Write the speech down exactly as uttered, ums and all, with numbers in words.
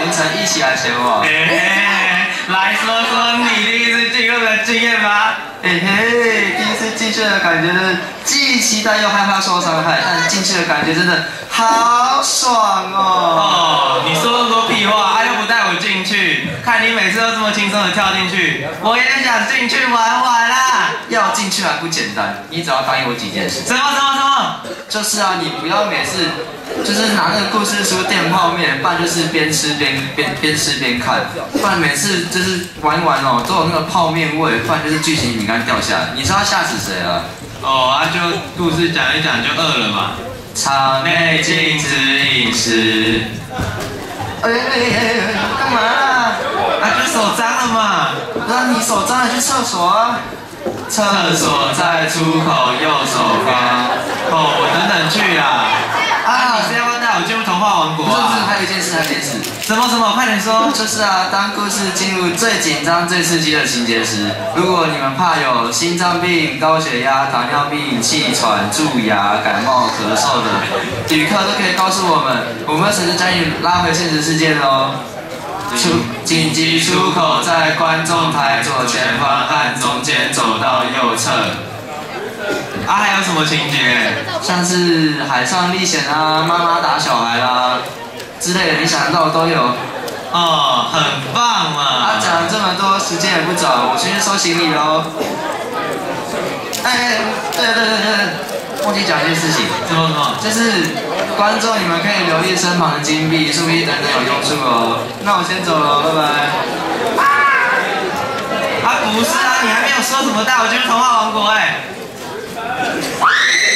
凌晨一起来选我。 哎，来说说你第一次进入的经验吧。 嘿嘿，第一次进去的感觉是既期待又害怕受伤害，但进去的感觉真的好爽哦！ 哦，你说那么多屁话，他又不带我进去，看你每次都这么轻松的跳进去，我也想进去玩玩啦。 要进去还不简单，你只要答应我几件事。 什么什么什么？ 就是啊，你不要每次就是拿那个故事书垫泡面，不然就是边吃边边边吃边看，不然每次就是玩一玩哦，都有那个泡面味，不然就是剧情饼干掉下来，你知道吓死谁了？ 哦，啊，就故事讲一讲就饿了嘛。 场内禁止饮食。哎哎哎，干嘛啦？ 啊，就手脏了嘛。 那你手脏了去厕所啊。厕所在出口右手方。 哦，我等等去啦。啊，你是要不要带我进入童话王国啊？ 不是不是，还有一件事，还有一件事。 什么什么？快点说。 就是啊，当故事进入最紧张、最刺激的情节时，如果你们怕有心脏病、高血压、糖尿病、气喘、蛀牙、感冒、咳嗽的旅客，都可以告诉我们，我们随时将你拉回现实世界的哦。出紧急出口在观众台左前方和中间走到右侧。 啊，还有什么情节？ 像是海上历险啊、妈妈打小孩啦、之类的，你想得到的都有。 哦，很棒嘛！ 啊，讲了这么多，时间也不早，我先去收行李喽。哎，对对对对，忘记讲一件事情。 什么什么？ 就是观众，你们可以留意身旁的金币、树币等等有用处哦。那我先走了，拜拜。 啊，不是啊，你还没有说什么带我进入童话王国哎。